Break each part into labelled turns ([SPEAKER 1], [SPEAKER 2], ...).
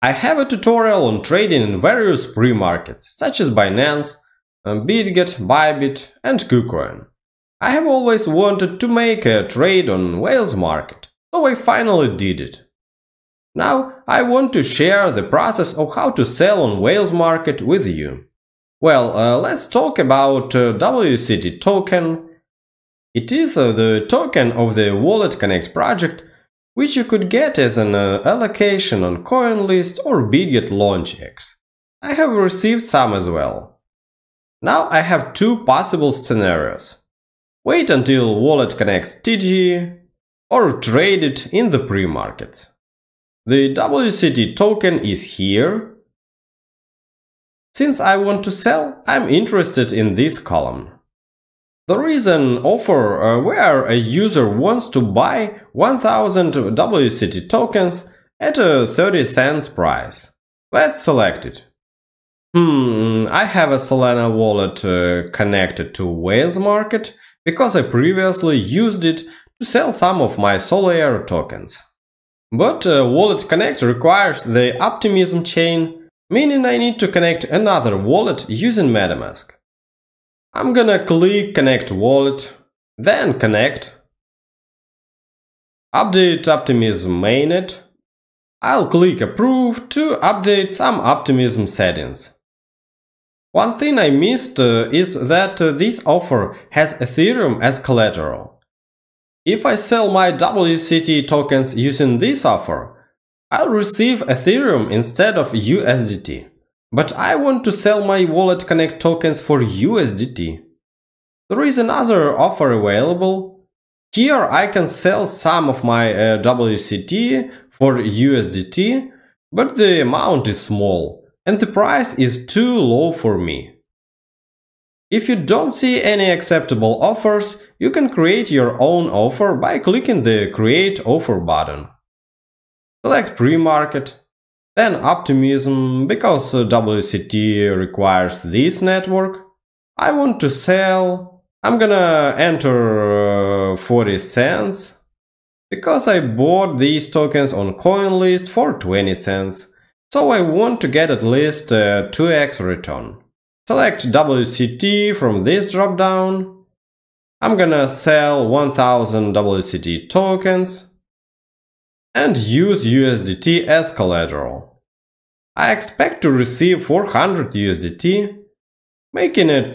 [SPEAKER 1] I have a tutorial on trading in various pre-markets, such as Binance, Bitget, Bybit and KuCoin. I have always wanted to make a trade on whalesmarket, so I finally did it. Now I want to share the process of how to sell on whalesmarket with you. Well, let's talk about WCT token. It is the token of the WalletConnect project, which you could get as an allocation on CoinList or Bitget LaunchX. I have received some as well. Now I have two possible scenarios. Wait until Wallet connects TG or trade it in the pre-market. The WCT token is here. Since I want to sell, I'm interested in this column. There is an offer where a user wants to buy 1000 WCT tokens at a 30 cents price. Let's select it. I have a Solana wallet connected to whalesmarket because I previously used it to sell some of my Solana tokens. But WalletConnect requires the optimism chain, meaning I need to connect another wallet using MetaMask. I'm gonna click Connect Wallet, then Connect, update Optimism mainnet. I'll click Approve to update some Optimism settings. One thing I missed is that this offer has Ethereum as collateral. If I sell my WCT tokens using this offer, I'll receive Ethereum instead of USDT. But I want to sell my WalletConnect tokens for USDT. There is another offer available. Here I can sell some of my WCT for USDT, but the amount is small and the price is too low for me. If you don't see any acceptable offers, you can create your own offer by clicking the Create Offer button. Select Pre-Market. Then Optimism, because WCT requires this network. I want to sell. I'm gonna enter 40 cents, because I bought these tokens on CoinList for 20 cents, so I want to get at least 2x return. Select WCT from this dropdown. I'm gonna sell 1000 WCT tokens and use USDT as collateral. I expect to receive 400 USDT, making a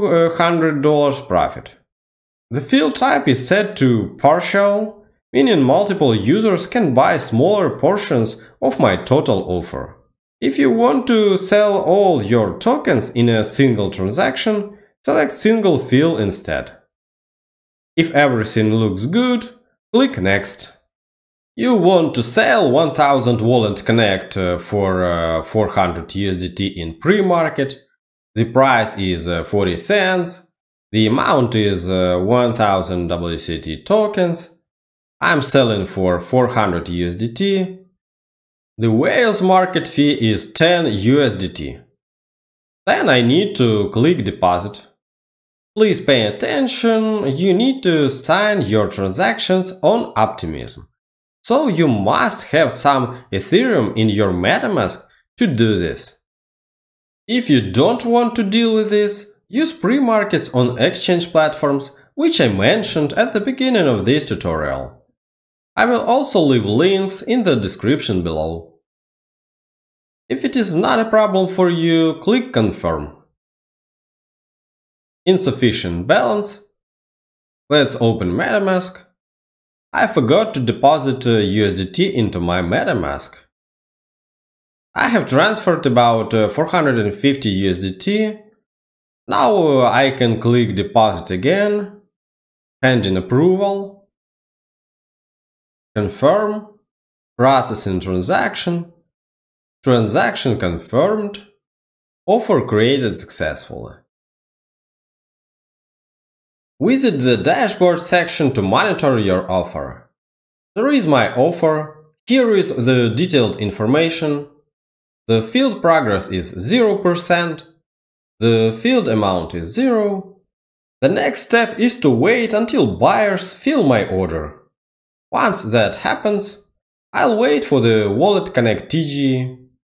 [SPEAKER 1] $200 profit. The field type is set to partial, meaning multiple users can buy smaller portions of my total offer. If you want to sell all your tokens in a single transaction, select single fill instead. If everything looks good, click Next. You want to sell 1000 WalletConnect for 400 USDT in pre-market. The price is 40 cents. The amount is 1000 WCT tokens. I'm selling for 400 USDT. The whalesmarket fee is 10 USDT. Then I need to click Deposit. Please pay attention, you need to sign your transactions on Optimism. So you must have some Ethereum in your MetaMask to do this. If you don't want to deal with this, use pre-markets on exchange platforms, which I mentioned at the beginning of this tutorial. I will also leave links in the description below. If it is not a problem for you, click Confirm. Insufficient balance. Let's open MetaMask. I forgot to deposit USDT into my MetaMask. I have transferred about 450 USDT. Now I can click Deposit again, pending approval, Confirm, Processing transaction, Transaction confirmed, Offer created successfully. Visit the dashboard section to monitor your offer. There is my offer, here is the detailed information. The field progress is 0%, the field amount is 0. The next step is to wait until buyers fill my order. Once that happens, I'll wait for the WalletConnect TG.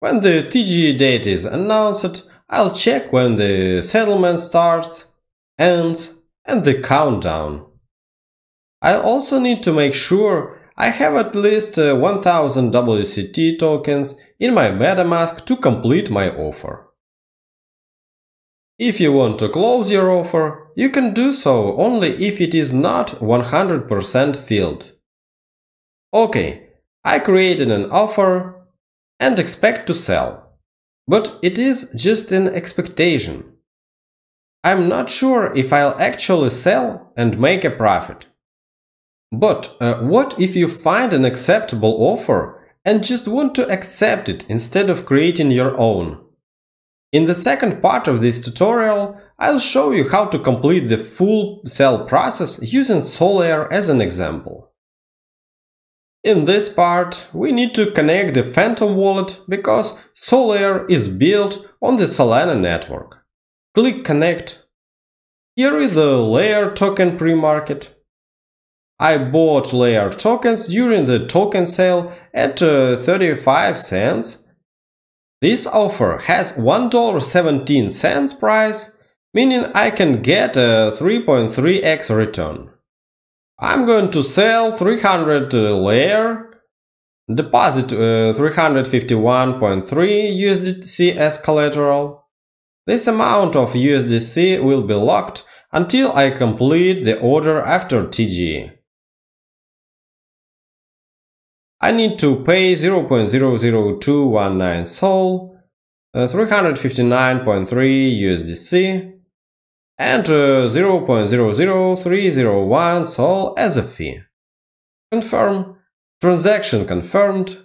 [SPEAKER 1] When the TGE date is announced, I'll check when the settlement starts, ends, and the countdown. I'll also need to make sure I have at least 1000 WCT tokens in my MetaMask to complete my offer. If you want to close your offer, you can do so only if it is not 100% filled. Okay, I created an offer and expect to sell, but it is just an expectation. I'm not sure if I'll actually sell and make a profit. But what if you find an acceptable offer and just want to accept it instead of creating your own? In the second part of this tutorial, I'll show you how to complete the full sell process using Solr as an example. In this part, we need to connect the Phantom wallet because Solr is built on the Solana network. Click Connect. Here is the Layer token premarket. I bought Layer tokens during the token sale at 35 cents. This offer has $1.17 price, meaning I can get a 3.3x return. I'm going to sell 300 Layer, deposit 351.3 USDC as collateral. This amount of USDC will be locked until I complete the order after TGE. I need to pay 0.00219 SOL, 359.3 USDC, and 0.00301 SOL as a fee. Confirm. Transaction confirmed.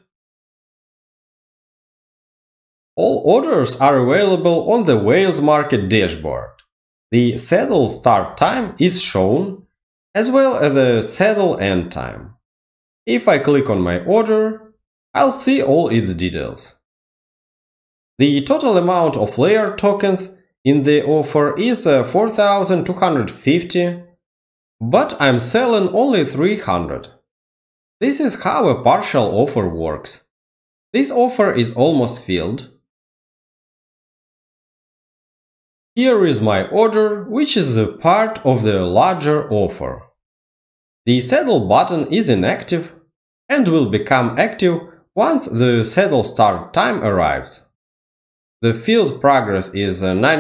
[SPEAKER 1] All orders are available on the whalesmarket dashboard. The settle start time is shown, as well as the settle end time. If I click on my order, I'll see all its details. The total amount of Layer tokens in the offer is 4,250, but I'm selling only 300. This is how a partial offer works. This offer is almost filled. Here is my order, which is a part of the larger offer. The settle button is inactive and will become active once the settle start time arrives. The filled progress is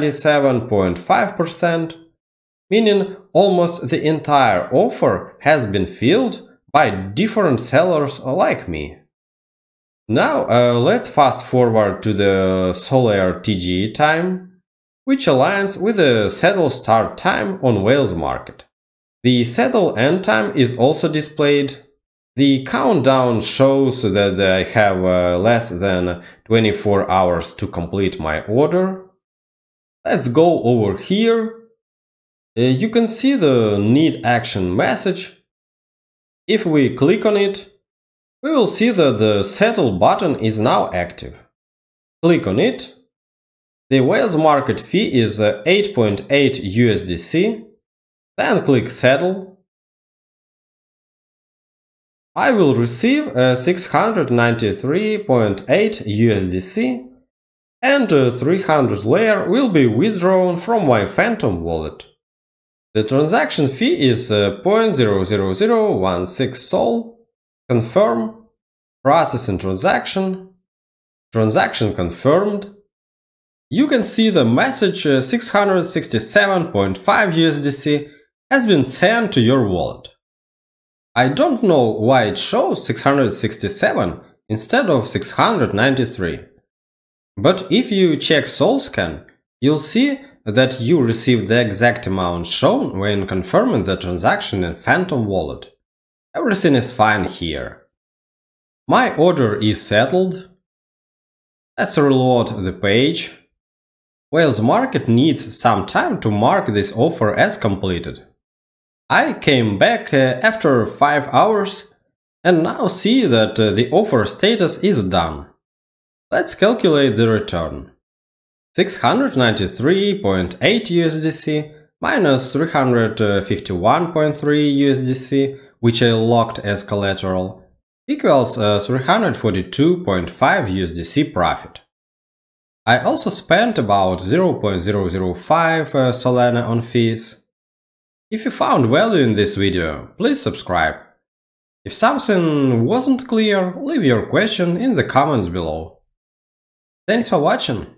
[SPEAKER 1] 97.5%, meaning almost the entire offer has been filled by different sellers like me. Now let's fast forward to the Solr TGE time, which aligns with the settle start time on whalesmarket. The settle end time is also displayed. The countdown shows that I have less than 24 hours to complete my order. Let's go over here. You can see the need action message. If we click on it, we will see that the settle button is now active. Click on it. The whalesmarket fee is 8.8 USDC. Then click settle. I will receive 693.8 USDC and 300 Layer will be withdrawn from my Phantom wallet. The transaction fee is 0.00016 SOL. Confirm. Processing transaction. Transaction confirmed. You can see the message 667.5 USDC has been sent to your wallet. I don't know why it shows 667 instead of 693. But if you check SolScan, you'll see that you received the exact amount shown when confirming the transaction in Phantom wallet. Everything is fine here. My order is settled. Let's reload the page. whalesmarket needs some time to mark this offer as completed. I came back after 5 hours and now see that the offer status is done. Let's calculate the return. 693.8 USDC minus 351.3 USDC, which I locked as collateral, equals 342.5 USDC profit. I also spent about 0.005 Solana on fees. If you found value in this video, please subscribe. If something wasn't clear, leave your question in the comments below. Thanks for watching.